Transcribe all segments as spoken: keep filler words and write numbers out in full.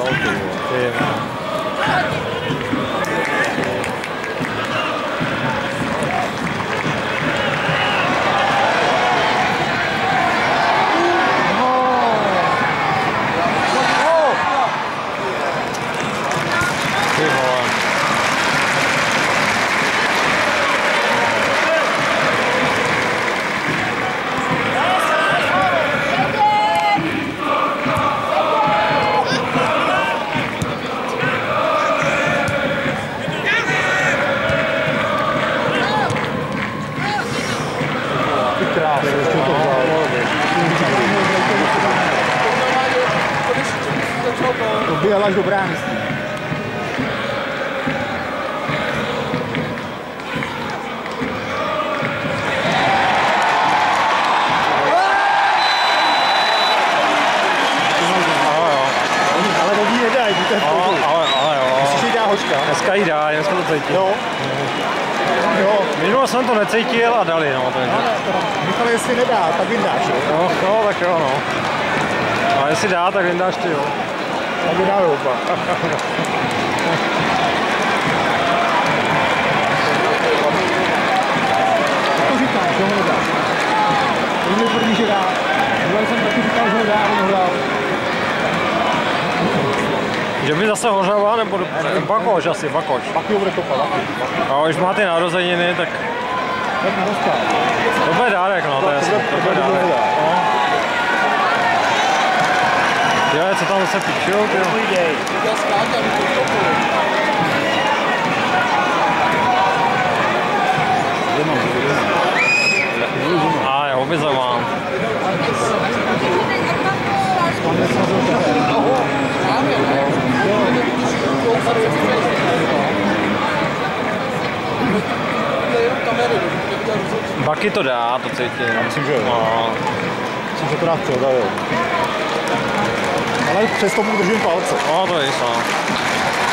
jo, ty vole. To byl až do brány. Ale to ví nedají, to je ale, ale, ale jo. Musíš jí dát hočka. Dneska jí dá, dneska to cítím. Jo. Jo. Minule jsem to necítil a dali, no. Takže. Michal, jestli nedá, tak vyndáš, jo? No, no, tak jo, no. A jestli dá, tak vyndáš ty, jo. Tak vydá oba. To říkáš, že ho nedá. To mi tvrdí, že dá. Já jsem taky říkal, že ho dá, ale nehodal. Že by zase hořava, nebo Bakoš asi, Bakoš. Pak jo bude kopat, a když máte narozeniny, tak... Tak narostá. To bude dárek, no, to je jasný, to bude dárek. Jo, co tam se píčou, ty jo? A jo, by za vám. Baky to dá, to cítím. Já myslím, že jo. No. Myslím, že to dá včera, jo. Ale přesto mu držím palce. No, to je jistá.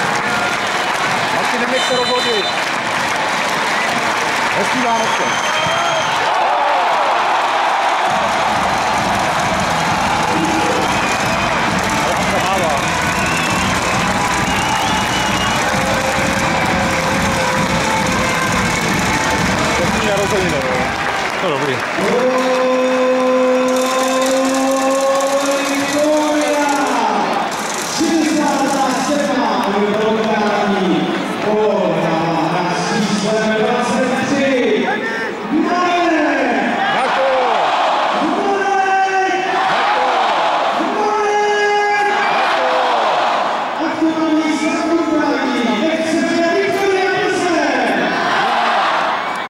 Martin, neměj se rozhodit. Hezký Vánoce.